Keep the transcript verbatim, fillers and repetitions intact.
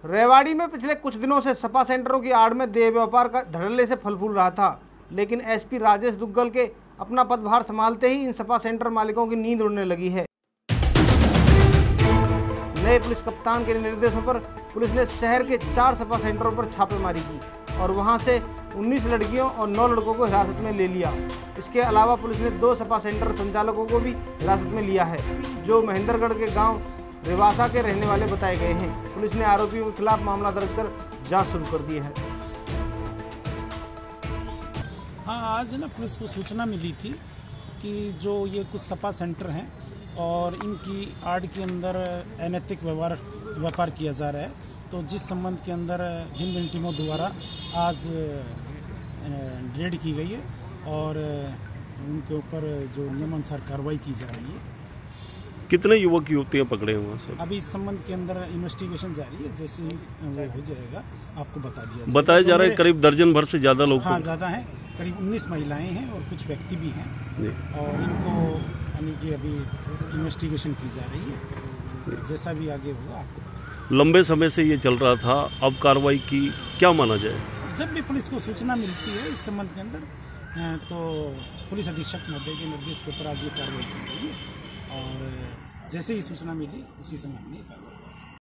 रेवाड़ी में पिछले कुछ दिनों से सपा सेंटरों की आड़ में देह व्यापार का धड़ल्ले से फल फूल रहा था, लेकिन एसपी राजेश दुग्गल के अपना पदभार संभालते ही इन सपा सेंटर मालिकों की नींद उड़ने लगी है। नए पुलिस कप्तान के निर्देशों पर पुलिस ने शहर के चार सपा सेंटरों पर छापेमारी की और वहां से उन्नीस लड़कियों और नौ लड़कों को हिरासत में ले लिया। इसके अलावा पुलिस ने दो सपा सेंटर संचालकों को भी हिरासत में लिया है, जो महेंद्रगढ़ के गांव रिवासा के रहने वाले बताए गए हैं। पुलिस ने आरोपियों के खिलाफ मामला दर्ज कर जांच शुरू कर दी है। हाँ, आज ना पुलिस को सूचना मिली थी कि जो ये कुछ सपा सेंटर हैं और इनकी आड़ के अंदर अनैतिक व्यवहार व्यापार किया जा रहा है, तो जिस संबंध के अंदर भिन्न भिन्न टीमों द्वारा आज रेड की गई है और उनके ऊपर जो नियमानुसार कार्रवाई की जा रही है। कितने युवक युवतियाँ पकड़े हुए हैं? अभी इस संबंध के अंदर इन्वेस्टिगेशन जारी है, जैसे ही वो हो जाएगा आपको बता दिया बताया जा रहा है। करीब दर्जन भर से ज़्यादा लोग। हाँ, ज़्यादा हैं, करीब उन्नीस महिलाएं हैं और कुछ व्यक्ति भी हैं और इनको यानी कि अभी इन्वेस्टिगेशन की जा रही है। जैसा भी आगे होगा आपको। लंबे समय से ये चल रहा था, अब कार्रवाई की क्या माना जाए? जब भी पुलिस को सूचना मिलती है इस संबंध के अंदर तो पुलिस अधीक्षक महोदय के निर्देश के ऊपर आज ये कार्रवाई की गई है और जैसे ही सूचना मिली उसी समय हमने